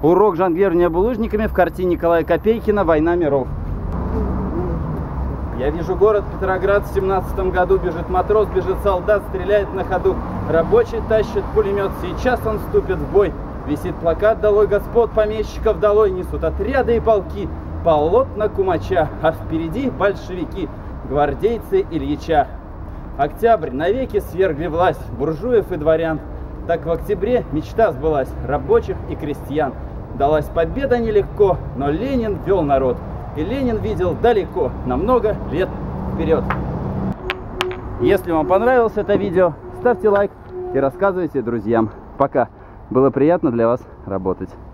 Урок жонглирования булыжниками в картине Николая Копейкина «Война миров». Я вижу город Петроград в 17 году. Бежит матрос, бежит солдат, стреляет на ходу. Рабочий тащит пулемет, сейчас он вступит в бой. Висит плакат «Долой господ, помещиков долой». Несут отряды и полки, полотна Кумача. А впереди большевики, гвардейцы Ильича. Октябрь навеки свергли власть буржуев и дворян. Так в октябре мечта сбылась рабочих и крестьян. Далась победа нелегко, но Ленин вел народ. И Ленин видел далеко, на много лет вперед. Если вам понравилось это видео, ставьте лайк и рассказывайте друзьям. Пока. Было приятно для вас работать.